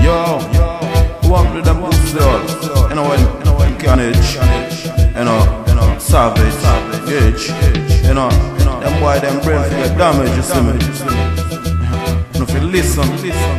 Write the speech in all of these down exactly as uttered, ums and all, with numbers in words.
Yo, who want to do them pussy all? You know when, you know when CAANAGE, you know, you know, Savage, Gage, you know, them boy them brain for get damage, you see me. You know, if you listen, listen.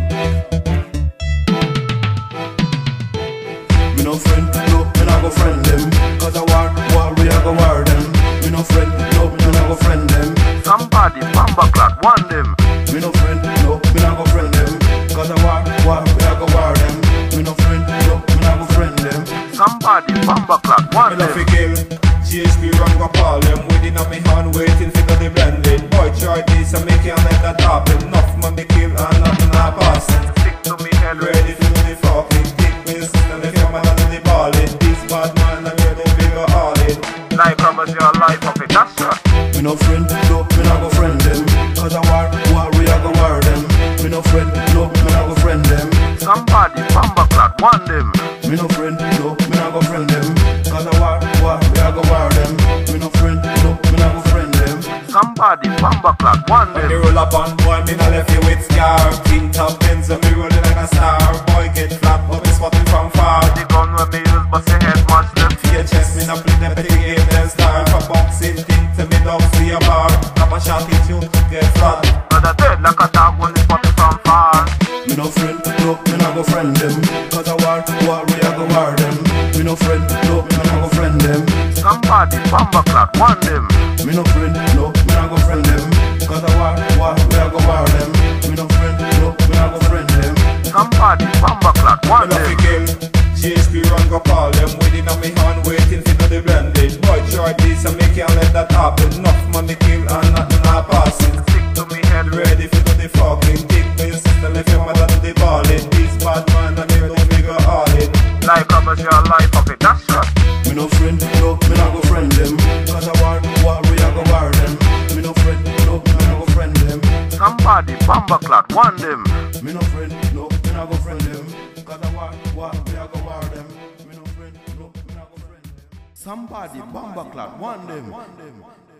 Me no friend, no, me not go friend them. Cause I war, war, we a go war them. Me no friend, no, me not go friend them. Somebody bamba clock, want them. Me no friend, no, me not go friend them. Cause I war, war, we a go war them. Me no friend, no, me not go friend them. Somebody bamba clock, want Me them. love fi kill G H P run go call them. Within a me hand waiting for the blended. Boy try this and me can't let that happen. Enough man me kill and nothing a pass. Stick to me head, Ready to do the fucking kick me and if your man do the balling. This bad man and you the bigger all in. like promise your life of it, that's right. Me no friend, no, me not go friend them. Cause I war, war, we a go war them. Me no friend, no, me not go friend them. Somebody bamba clock, want them. Me no friend, no, me not go friend them. Cause I war, war, we a go war them. Me no friend, no, me not go friend them. Somebody bamba clock, want When me them. roll up on boy, me not left you with scar. King top pins and me rolling like a star. Boy get flat, but me spotting from far. The gun when me use, but your head match them. For your chest, me not play the petty game, then star. For boxing, thing to me down to your bar. Top a shot hit you, get flat. Brother dead like a dog when it's spotted from far. Me no friend, no, me not go friend them. Cause I war, war, we a go war them. Me no friend, no, me not go friend them. Somebody bamba clock, want them. Me no friend, no, me not go friend them. Cause I war, war, we a go war them. Me no friend, no, me not go friend them. Somebody bamba clock, Me want love them. fi kill G H P run go call them. Within a me hand waiting for the blended. Boy try this and me can't let that happen. Enough man me kill and nothing a passing. Stick to me head, Ready for do the fucking kick me sister if your mother do the balling. This bad man and you don't figure all in. like promise your life of it, that's right. Me no friend, no, me not go friend them. Cause I war, war, we a go war them. Me no friend, no, me not go friend them. Somebody bamba clock, want them. Me no friend, no, me not go friend them. Cause I war, war, we a go war them. Me no friend, no, me not go friend them. Somebody bomba clock, want them.